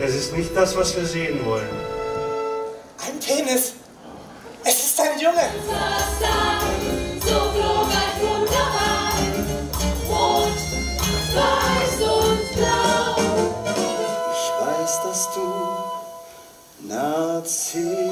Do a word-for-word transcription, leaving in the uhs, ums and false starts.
Das ist nicht das, was wir sehen wollen. Ein Penis. Es ist ein Junge. So glorreich wunderbar. Rot, weiß und blau. Ich weiß, dass du Nazi